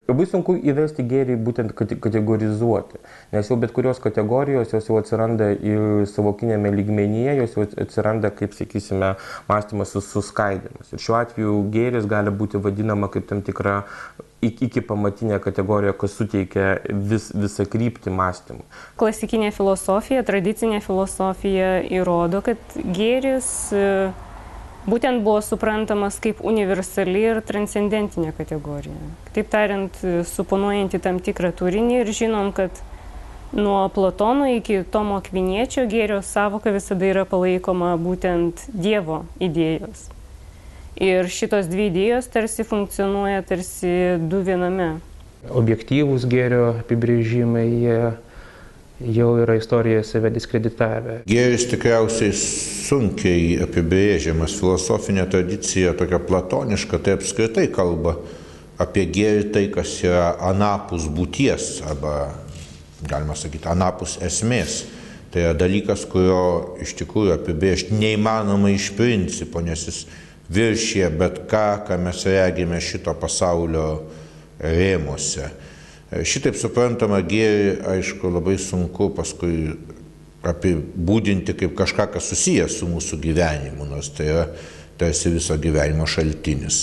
Labai sunku įvesti gėrį būtent kategorizuoti, nes jau bet kurios kategorijos jos jau atsiranda ir savokinėme lygmenyje, jos jau atsiranda kaip, sakysime, mąstymas suskaidimas. Ir šiuo atveju gėris gali būti vadinama kaip tam tikra iki pamatinė kategorija, kas suteikia visą kryptį mąstymą. Klasikinė filosofija, tradicinė filosofija įrodo, kad gėris būtent buvo suprantamas kaip universali ir transcendentinė kategorija. Taip tariant, suponuojanti tam tikrą turinį ir žinom, kad nuo Platono iki Tomo Akviniečio gėrio sąvoka visada yra palaikoma būtent Dievo idėjos. Ir šitos dvi idėjos tarsi funkcionuoja tarsi du viename. Objektyvūs gėrio apibrėžimai, jie jau yra istorijoje save diskreditavę. Gėris tikriausiai sunkiai apibrėžiamas. Filosofinė tradicija tokia platoniška, tai apskritai kalba apie gėrį tai, kas yra anapus būties, arba, galima sakyti, anapus esmės. Tai yra dalykas, kurio iš tikrųjų apibrėžti neįmanoma iš principo, nes jis viršyje bet ką, ką mes regime šito pasaulio rėmuose. Šitaip suprantama gėrį, aišku, labai sunku paskui apibūdinti kaip kažką, kas susijęs su mūsų gyvenimu, nors tai yra tarsi viso gyvenimo šaltinis.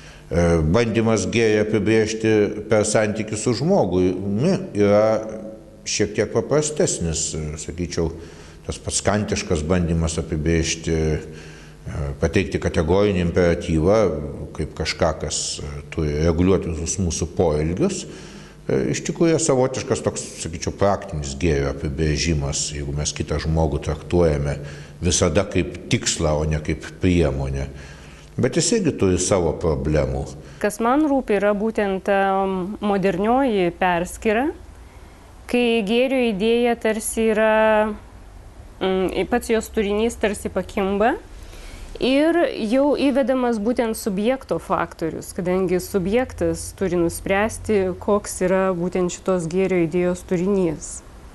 Bandymas gėrį apibrėžti per santykių su žmogumi yra šiek tiek paprastesnis, sakyčiau, tas pats kantiškas bandymas apibrėžti, pateikti kategorinį imperatyvą kaip kažką, kas turi reguliuoti visus mūsų poelgius. Iš tikrųjų savotiškas toks, sakyčiau, praktinis gėrio apibrėžimas, jeigu mes kitą žmogų traktuojame visada kaip tikslą, o ne kaip priemonę. Bet jis irgi turi savo problemų. Kas man rūpi yra būtent modernioji perskyra, kai gėrio idėja tarsi yra, pats jos turinys tarsi pakimba. Ir jau įvedamas būtent subjekto faktorius, kadangi subjektas turi nuspręsti, koks yra būtent šitos gėrio idėjos turinys.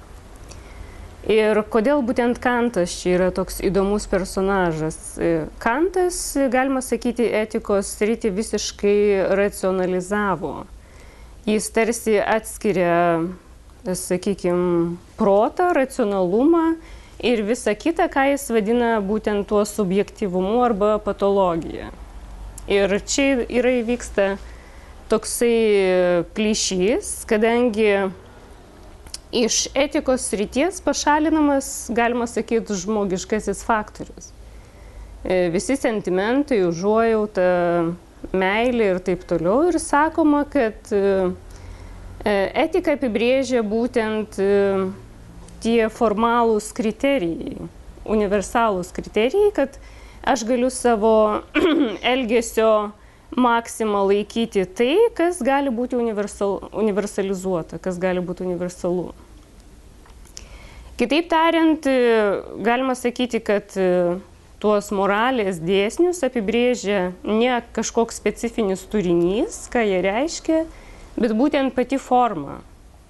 Ir kodėl būtent Kantas čia yra toks įdomus personažas? Kantas, galima sakyti, etikos sritį visiškai racionalizavo. Jis tarsi atskiria, sakykime, protą, racionalumą, ir visa kita, ką jis vadina būtent tuo subjektyvumu arba patologija. Ir čia yra įvyksta toksai plyšys, kadangi iš etikos srities pašalinamas, galima sakyti, žmogiškasis faktorius. Visi sentimentai, užuojauta, meilė ir taip toliau. Ir sakoma, kad etika apibrėžia būtent tie formalūs kriterijai, universalūs kriterijai, kad aš galiu savo elgesio maksimą laikyti tai, kas gali būti universalizuota, kas gali būti universalu. Kitaip tariant, galima sakyti, kad tuos moralės dėsnius apibrėžia ne kažkoks specifinis turinys, ką jie reiškia, bet būtent pati forma.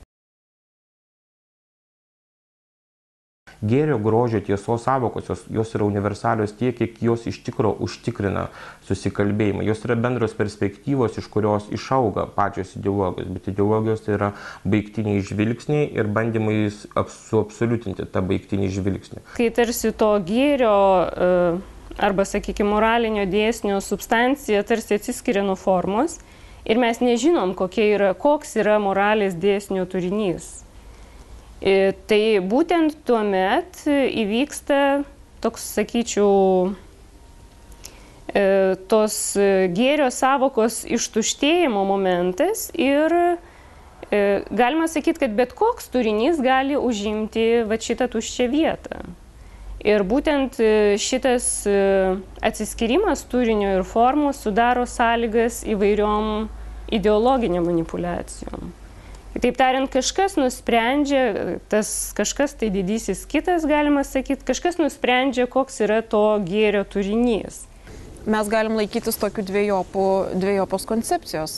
Gėrio, grožio, tiesos sąvokos, jos yra universalios tiek, kiek jos iš tikro užtikrina susikalbėjimą. Jos yra bendros perspektyvos, iš kurios išauga pačios ideologijos, bet ideologijos tai yra baigtiniai žvilgsniai ir bandymai suabsoliutinti tą baigtinį žvilgsnį. Kai tarsi to gėrio arba, sakykime, moralinio dėsnio substancija tarsi atsiskiria nuo formos ir mes nežinom, koks yra moralės dėsnio turinys. Tai būtent tuomet įvyksta toks, sakyčiau, tos gėrio sąvokos ištuštėjimo momentas ir galima sakyti, kad bet koks turinys gali užimti šitą tuščią vietą. Ir būtent šitas atsiskyrimas turinio ir formos sudaro sąlygas įvairiom ideologiniam manipulacijom. Kitaip tariant, kažkas nusprendžia, tas kažkas tai didysis kitas, galima sakyti, kažkas nusprendžia, koks yra to gėrio turinys. Mes galim laikytis tokių dviejopos koncepcijos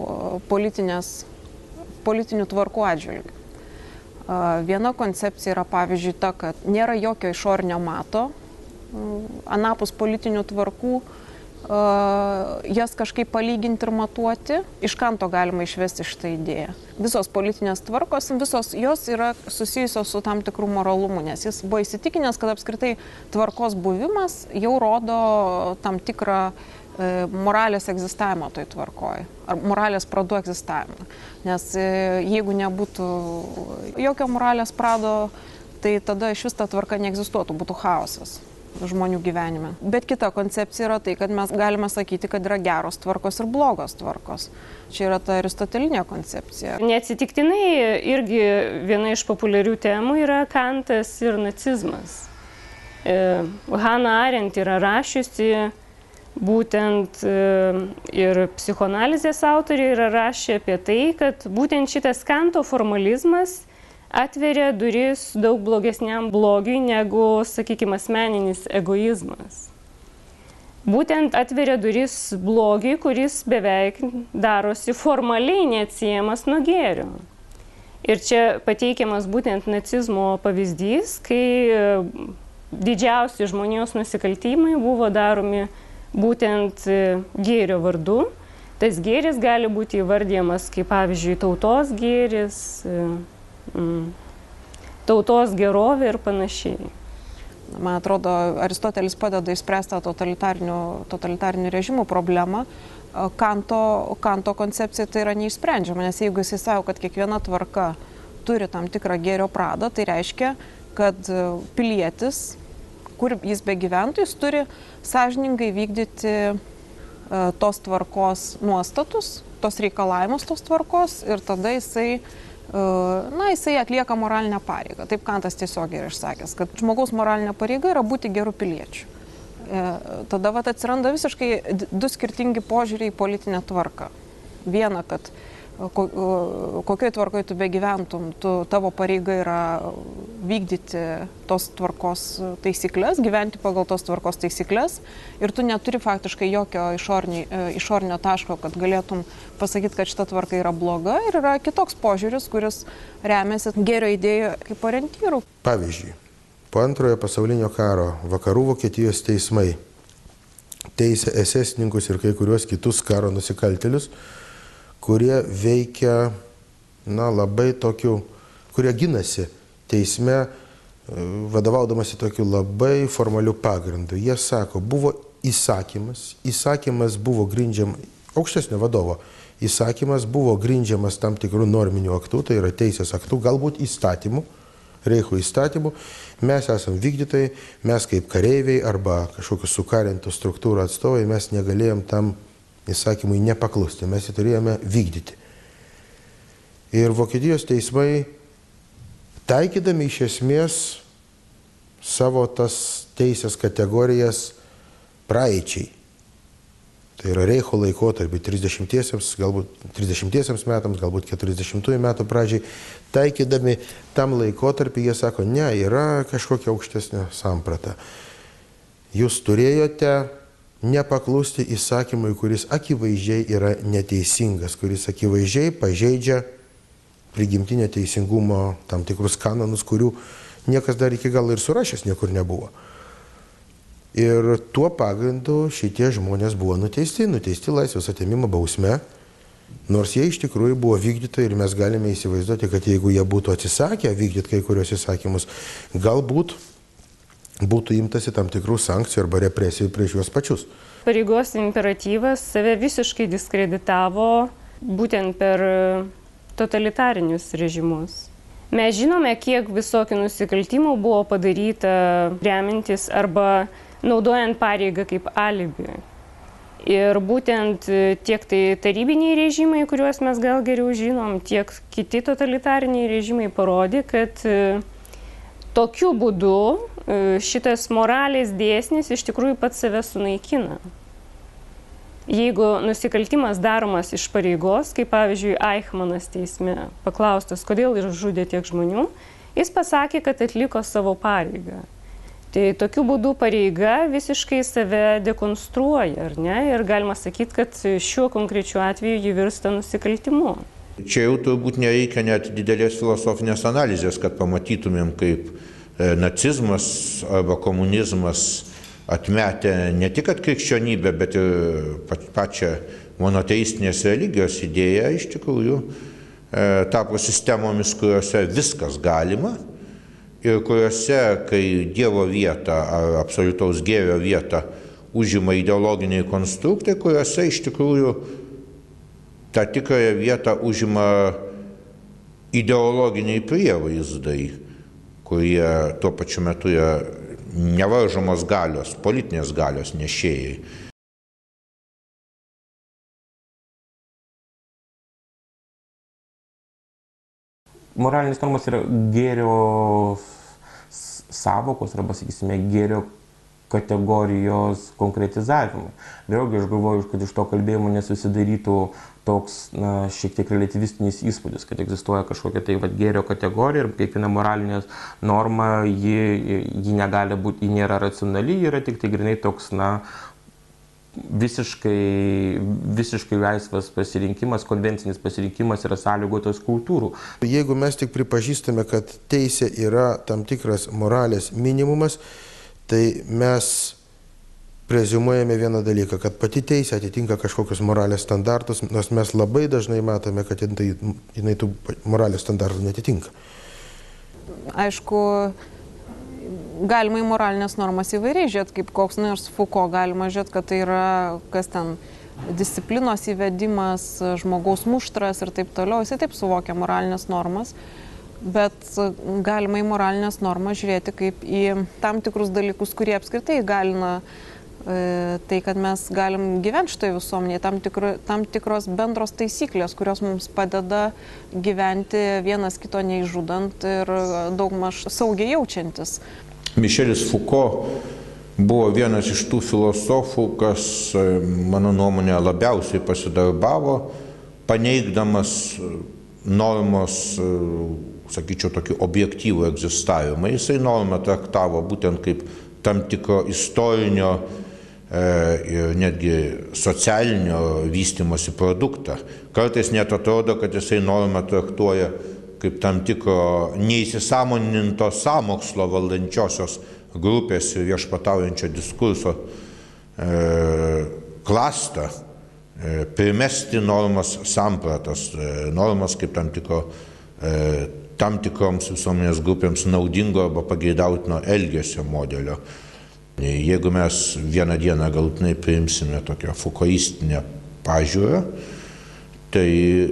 politinių tvarkų atžvilgių. Viena koncepcija yra, pavyzdžiui, ta, kad nėra jokio išorinio mato anapus politinių tvarkų jas kažkaip palyginti ir matuoti, iš Kanto galima išvesti šitą idėją. Visos politinės tvarkos, visos jos yra susijusios su tam tikrų moralumu, nes jis buvo įsitikinęs, kad apskritai tvarkos buvimas jau rodo tam tikrą moralės egzistavimo toj tvarkoj, ar moralės pradų egzistavimą. Nes jeigu nebūtų jokio moralės prado, tai tada iš vis ta tvarka neegzistuotų, būtų chaosas žmonių gyvenime. Bet kita koncepcija yra tai, kad mes galime sakyti, kad yra geros tvarkos ir blogos tvarkos. Čia yra ta aristotelinė koncepcija. Neatsitiktinai irgi viena iš populiarių temų yra Kantas ir nacizmas. Hannah Arendt yra rašiusi, būtent ir psichoanalizės autoriai yra rašę apie tai, kad būtent šitas Kanto formalizmas atveria duris daug blogesniam blogiui negu, sakykime, asmeninis egoizmas. Būtent atveria duris blogiui, kuris beveik darosi formaliai neatsiejamas nuo gėrio. Ir čia pateikiamas būtent nacizmo pavyzdys, kai didžiausi žmonijos nusikaltimai buvo daromi būtent gėrio vardu. Tas gėris gali būti įvardyjamas kaip, pavyzdžiui, tautos gėris, tautos gerovė ir panašiai. Man atrodo, Aristotelis padeda išspręsti totalitarinių režimų problemą. Kanto koncepcija tai yra neišsprendžiama, nes jeigu jisai sako, kad kiekviena tvarka turi tam tikrą gėrio pradą, tai reiškia, kad pilietis, kur jis begyventų, jis turi sąžiningai vykdyti tos tvarkos nuostatus, tos reikalavimus tos tvarkos ir tada jisai atlieka moralinę pareigą. Taip Kantas tiesiog yra išsakęs, kad žmogaus moralinė pareiga yra būti gerų piliečių. Tada atsiranda visiškai du skirtingi požiūriai į politinę tvarką. Viena, kad kokioj tvarkoje tu begyventum, tavo pareiga yra vykdyti tos tvarkos taisyklės, gyventi pagal tos tvarkos taisyklės ir tu neturi faktiškai jokio išorinio taško, kad galėtum pasakyti, kad šita tvarka yra bloga, ir yra kitoks požiūris, kuris remiasi gėrio idėjų kaip orientyrų. Pavyzdžiui, po Antrojo pasaulinio karo vakarų Vokietijos teismai teisė esesininkus ir kai kuriuos kitus karo nusikaltėlius, kurie veikia, labai tokiu, kurie ginasi teisme, vadovaudamasi tokiu labai formaliu pagrindu. Jie sako, buvo įsakymas buvo grindžiamas, aukštesnio vadovo įsakymas buvo grindžiamas tam tikrų norminių aktų, tai yra teisės aktų, galbūt įstatymų, Reicho įstatymų. Mes esam vykdytojai, mes kaip kareiviai arba kažkokių sukarintų struktūrų atstovai, mes negalėjom tam įsakymui nepaklusti, mes jį turėjome vykdyti. Ir Vokietijos teismai, taikydami iš esmės savo tas teisės kategorijas praeičiai, tai yra Reicho laikotarpį 30 metams, galbūt 40 metų pradžiai, taikydami tam laikotarpį, jie sako, ne, yra kažkokia aukštesnė samprata. Jūs turėjote nepaklusti įsakymui, kuris akivaizdžiai yra neteisingas, kuris akivaizdžiai pažeidžia prigimtinio teisingumo tam tikrus kanonus, kurių niekas dar iki galo ir surašęs niekur nebuvo. Ir tuo pagrindu šitie žmonės buvo nuteisti laisvės atėmimo bausme, nors jie iš tikrųjų buvo vykdytojai ir mes galime įsivaizduoti, kad jeigu jie būtų atsisakę vykdyti kai kurios įsakymus, galbūt būtų imtasi tam tikrų sankcijų arba represijų prieš juos pačius. Pareigos imperatyvas save visiškai diskreditavo būtent per totalitarinius režimus. Mes žinome, kiek visokių nusikaltimų buvo padaryta remintis arba naudojant pareigą kaip alibi. Ir būtent tiek tai tarybiniai režimai, kuriuos mes gal geriau žinom, tiek kiti totalitariniai režimai parodė, kad tokiu būdu šitas moralės dėsnis iš tikrųjų pats save sunaikina. Jeigu nusikaltimas daromas iš pareigos, kaip pavyzdžiui Eichmannas teisme paklaustas, kodėl ir žudė tiek žmonių, jis pasakė, kad atliko savo pareigą. Tai tokiu būdu pareiga visiškai save dekonstruoja, ar ne? Ir galima sakyti, kad šiuo konkrečiu atveju ji virsta nusikaltimu. Čia jau turbūt nereikia net didelės filosofinės analizės, kad pamatytumėm, kaip nacizmas arba komunizmas atmetę ne tik krikščionybę, bet ir pačią monoteistinės religijos idėją iš tikrųjų tapo sistemomis, kuriuose viskas galima ir kuriuose, kai Dievo vietą ar absoliutaus gėrio vietą užima ideologiniai konstruktai, kuriuose iš tikrųjų tą tikrąją vietą užima ideologiniai prievaizdai, kurie tuo pačiu metu yra nevaržomos galios, politinės galios nešėjai. Moralinės normos yra gėrio sąvokos arba, sakysime, gėrio kategorijos konkretizavimai. Vėlgi aš galvoju, kad iš to kalbėjimo nesusidarytų toks šiek tiek relativistinis įspūdis, kad egzistuoja kažkokia tai gėrio kategorija ir kiekviena moralinė norma, ji negali būti, ji nėra racionali, ji yra tik tai grinai toks, visiškai laisvas pasirinkimas, konvencinis pasirinkimas yra sąlygotas kultūrų. Jeigu mes tik pripažįstame, kad teisė yra tam tikras moralės minimumas, tai mes preziumuojame vieną dalyką, kad pati teisė atitinka kažkokius moralės standartus, nors mes labai dažnai matome, kad jinai tų moralės standartų netitinka. Aišku, galima į moralinės normas įvairiai žiūrėti, kaip koks nors Foucault galima žiūrėti, kad tai yra kas ten disciplinos įvedimas, žmogaus muštras ir taip toliau. Jisai taip suvokia moralinės normas, bet galima į moralinės normas žiūrėti kaip į tam tikrus dalykus, kurie apskritai įgalina tai, kad mes galim gyventi šitoje visuomenėje, tam tikros bendros taisyklės, kurios mums padeda gyventi vienas kito neižudant ir daugmaž saugiai jaučiantis. Mišelis Foucault buvo vienas iš tų filosofų, kas, mano nuomonė, labiausiai pasidarbavo, paneigdamas normos, sakyčiau, tokį objektyvų egzistavimą. Jisai normą traktavo būtent kaip tam tikro istorinio ir netgi socialinio vystymosi produktą. Kartais net atrodo, kad jisai normą traktuoja kaip tam tikro neįsisąmoninto sąmokslo valdančiosios grupės ir viešpataujančio diskurso klastą, primesti normas sampratas, normas kaip tam tikroms visuomenės grupėms naudingo arba pageidautino elgesio modelio. Jeigu mes vieną dieną galutinai priimsime tokią foucaultistinę pažiūrą, tai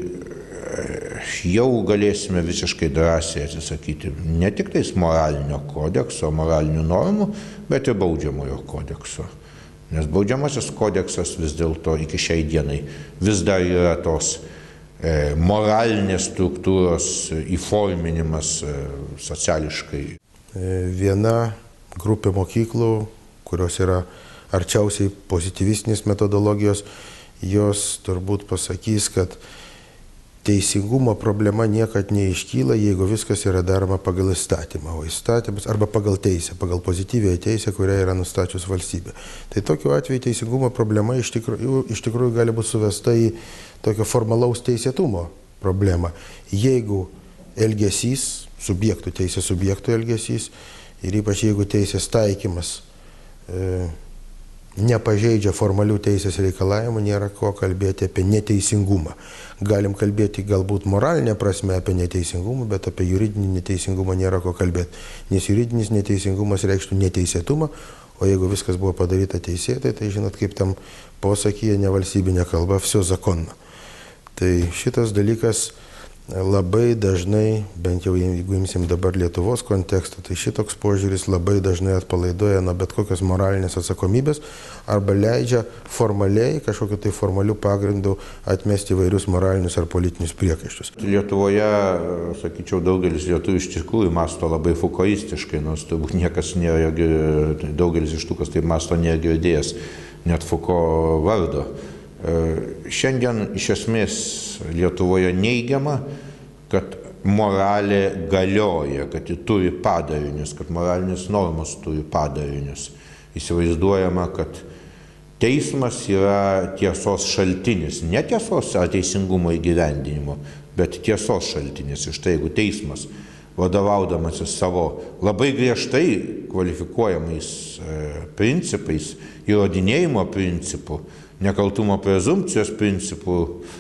jau galėsime visiškai drąsiai atsisakyti ne tik tais moralinio kodekso, moralinių normų, bet ir baudžiamojo kodekso. Nes baudžiamasis kodeksas vis dėlto iki šiai dienai vis dar yra tos moralinės struktūros įforminimas sociališkai. Viena grupė mokyklų, kurios yra arčiausiai pozityvistinės metodologijos, jos turbūt pasakys, kad teisingumo problema niekad neiškyla, jeigu viskas yra daroma pagal įstatymą, o įstatymas arba pagal teisę, pagal pozityvią teisę, kurią yra nustačius valstybė. Tai tokiu atveju teisingumo problema iš tikrųjų gali būti suvesta į tokio formalaus teisėtumo problemą. Jeigu elgesys, teisės subjektų elgesys ir ypač jeigu teisės taikymas nepažeidžia formalių teisės reikalavimų, nėra ko kalbėti apie neteisingumą. Galim kalbėti galbūt moralinę prasme apie neteisingumą, bet apie juridinį neteisingumą nėra ko kalbėti. Nes juridinis neteisingumas reikštų neteisėtumą, o jeigu viskas buvo padaryta teisėtai, tai žinot, kaip tam posakyje nevalstybinė kalba, vsio zakonno. Tai šitas dalykas labai dažnai, bent jau jeigu imsim dabar Lietuvos kontekstą, tai šitoks požiūris labai dažnai atpalaiduoja nuo bet kokios moralinės atsakomybės arba leidžia formaliai, kažkokiu tai formaliu pagrindu atmesti įvairius moralinius ar politinius priekaištus. Lietuvoje, sakyčiau, daugelis lietuvių iš tikrųjų mąsto labai foucaultistiškai, nors turbūt niekas nėra, daugelis iš tų, kas taip mąsto, nėra girdėjęs net Foucault vardo. Šiandien iš esmės Lietuvoje neigiama, kad moralė galioja, kad ji turi padarinius, kad moralinės normos turi padarinius. Įsivaizduojama, kad teismas yra tiesos šaltinis, ne tiesos ar teisingumo įgyvendinimo, bet tiesos šaltinis. Ir štai jeigu teismas vadovaudamasis savo labai griežtai kvalifikuojamais principais, įrodinėjimo principų, nekaltumo prezumpcijos principų,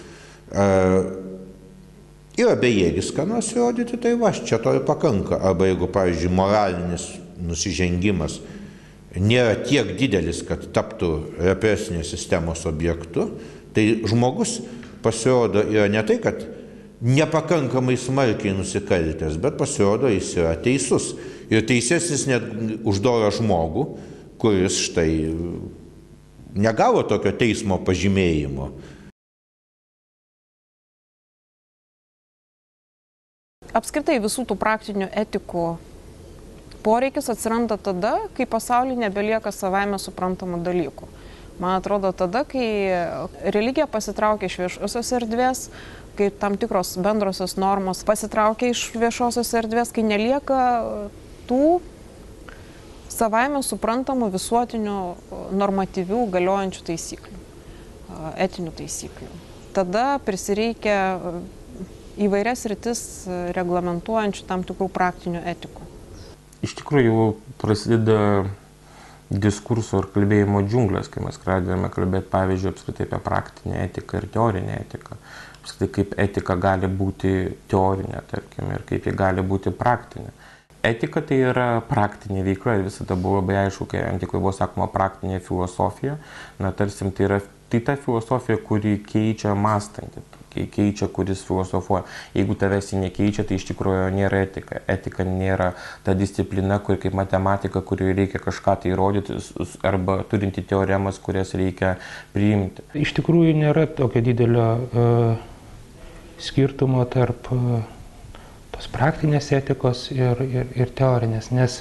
yra bejėgis, ką nors įrodyti, tai va, čia to ir pakanka. Arba jeigu, pavyzdžiui, moralinis nusižengimas nėra tiek didelis, kad taptų represinės sistemos objektu, tai žmogus pasirodo yra ne tai, kad nepakankamai smarkiai nusikaltęs, bet pasirodo jis yra teisus. Ir teisesnis net už dorą žmogų, kuris štai negavo tokio teismo pažymėjimo. Apskritai visų tų praktinių etikų poreikis atsiranda tada, kai pasaulyje nebelieka savaime suprantamų dalykų. Man atrodo tada, kai religija pasitraukia iš viešosios erdvės, kai tam tikros bendrosios normos pasitraukia iš viešosios erdvės, kai nelieka tų savaime suprantamų visuotinių normatyvių galiojančių taisyklių, etinių taisyklių. Tada prisireikia įvairias rytis reglamentuojančių tam tikrų praktinių etikų. Iš tikrųjų prasideda diskurso ir kalbėjimo džiunglės, kai mes pradėjome kalbėti, pavyzdžiui, apskritai apie praktinę etiką ir teorinę etiką. Apskritai, kaip etika gali būti teorinė, tarkim, ir kaip ji gali būti praktinė. Etika tai yra praktinė veikla ir visada buvo labai aišku, kai antikoje buvo sakoma praktinė filosofija. Na, tarsim, tai yra ta filosofija, kuri keičia mąstantį, keičia, kuris filosofuoja. Jeigu tavęs nekeičia, tai iš tikrųjų nėra etika. Etika nėra ta disciplina, kur kaip matematika, kurioje reikia kažką tai įrodyti, arba turinti teoremas, kurias reikia priimti. Iš tikrųjų nėra tokio didelio skirtumo tarp tos praktinės etikos ir teorinės, nes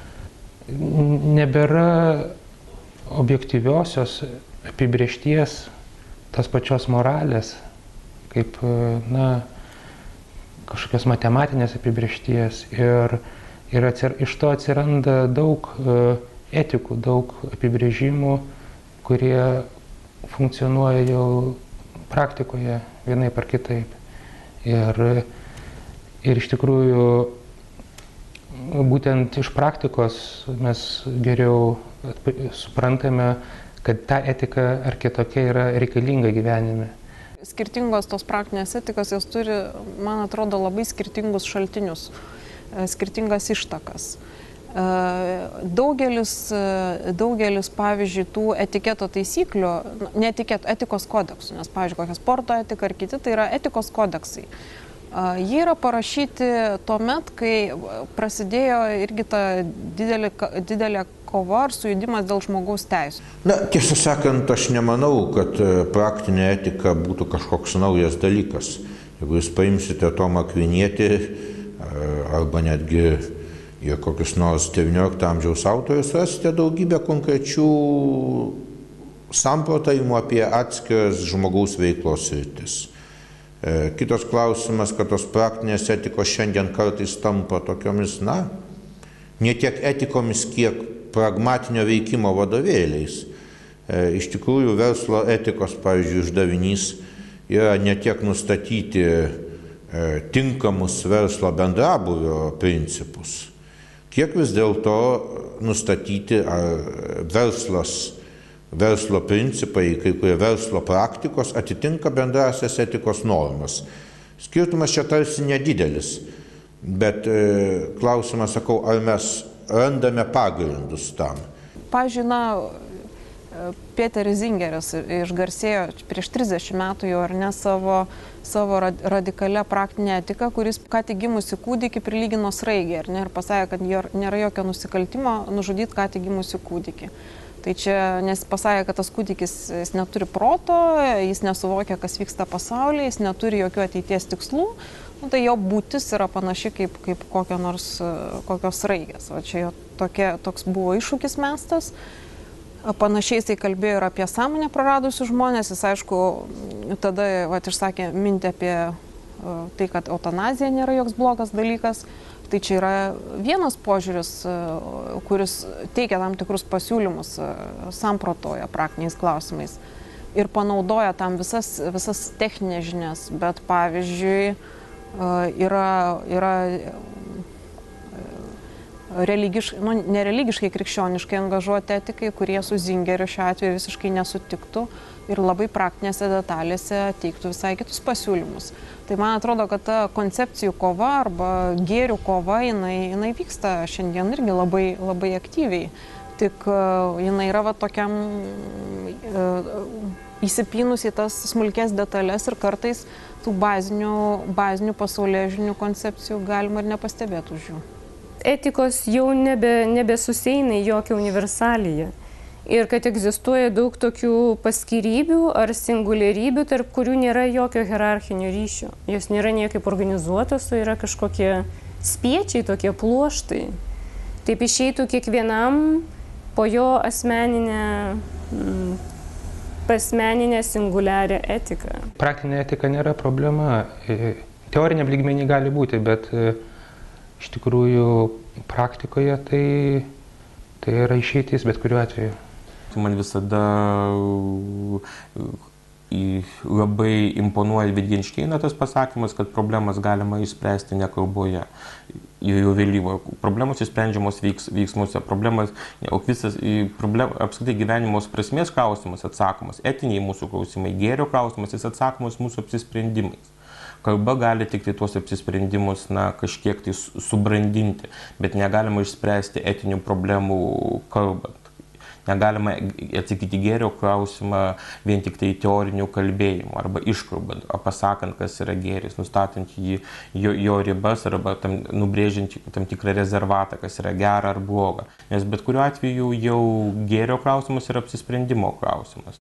nebėra objektyviosios apibrėžties tos pačios moralės, kaip kažkokios matematinės apibrėžties ir iš to atsiranda daug etikų, daug apibrėžimų, kurie funkcionuoja jau praktikoje vienaip ar kitaip. Ir iš tikrųjų būtent iš praktikos mes geriau suprantame, kad ta etika ar kitokia yra reikalinga gyvenime. Skirtingos tos praktinės etikos, jos turi, man atrodo, labai skirtingus šaltinius, skirtingas ištakas. Daugelis, pavyzdžiui, tų etiketo taisyklių, ne etikos kodeksų, nes, pavyzdžiui, kokia sporto etika ar kiti, tai yra etikos kodeksai. Jie yra parašyti tuo met, kai prasidėjo irgi ta didelė kova ar sujudimas dėl žmogaus teisų. Na, tiesą sakant, aš nemanau, kad praktinė etika būtų kažkoks naujas dalykas. Jeigu jūs paimsite Tomą Akvinietį arba netgi ir kokius nors 19 amžiaus autorius, rasite daugybę konkrečių samprotavimų apie atskiras žmogaus veiklos sritis. Kitas klausimas, kad tos praktinės etikos šiandien kartais tampa tokiomis, ne tiek etikomis, kiek pragmatinio veikimo vadovėliais. Iš tikrųjų, verslo etikos, pavyzdžiui, uždavinys yra ne tiek nustatyti tinkamus verslo bendrabūvio principus, kiek vis dėlto nustatyti, ar verslo principai, kai kurie verslo praktikos atitinka bendrasias etikos normas. Skirtumas čia tarsi nedidelis, bet klausimas, sakau, ar mes randame pagrindus tam. Pavyzdžiui, Peteris Zingeris išgarsėjo prieš 30 metų jau ar ne savo radikalia praktinė etika, kuris ką tik gimusi kūdikį prilygino sraigei, ar ne, ir pasakė, kad nėra jokio nusikaltimo nužudyti ką tik gimusi kūdikį. Tai čia, nes pasakė, kad tas kūdikis jis neturi proto, jis nesuvokia, kas vyksta pasaulyje, jis neturi jokių ateities tikslų, tai jo būtis yra panaši kaip kokios sraigės. O čia jo toks buvo iššūkis mestas. Panašiai jisai kalbėjo ir apie sąmonę praradusius žmonės. Jis, aišku, tada išsakė mintį apie tai, kad eutanazija nėra joks blogas dalykas. Tai čia yra vienas požiūris, kuris teikia tam tikrus pasiūlymus, samprotoja praktiniais klausimais ir panaudoja tam visas techninės žinias. Bet pavyzdžiui, yra nereligiškai krikščioniškai angažuoti etikai, kurie su Zingeriu šiuo atveju visiškai nesutiktų ir labai praktinėse detalėse teiktų visai kitus pasiūlymus. Tai man atrodo, kad ta koncepcijų kova arba gėrių kova, jinai vyksta šiandien irgi labai, labai aktyviai. Tik jinai yra tokiam įsipynus į tas smulkės detalės ir kartais tų bazinių pasaulėžiūrinių koncepcijų galima ir nepastebėti už jų. Etikos jau nebesusieina į jokią universaliją. Ir kad egzistuoja daug tokių paskirybių ar singuliarybių, tarp kurių nėra jokio hierarchinio ryšio. Jos nėra niekaip organizuotos, o yra kažkokie spiečiai, tokie pluoštai. Taip išeitų kiekvienam po jo asmeninę singuliarią etiką. Praktinė etika nėra problema. Teoriniam lygmenį gali būti, bet iš tikrųjų praktikoje tai yra išeitis bet kuriuo atveju. Man visada labai imponuoja Wittgensteino tas pasakymas, kad problemas galima išspręsti ne kalboje. Jau vėlyvo. Problemos išsprendžiamos veiksmuose. Apskritai gyvenimo prasmės klausimas atsakomas, etiniai mūsų klausimai, gėrio klausimas, jis atsakomas mūsų apsisprendimais. Kalba gali tik tai tuos apsisprendimus kažkiek tai subrandinti, bet negalima išspręsti etinių problemų kalbant. Negalima atsakyti gėrio klausimą vien tik tai teorinių kalbėjimų arba iškalbant, pasakant, kas yra gėris, nustatant jo ribas arba nubrėžiant tam tikrą rezervatą, kas yra gera ar bloga. Nes bet kuriuo atveju jau gėrio klausimas yra apsisprendimo klausimas.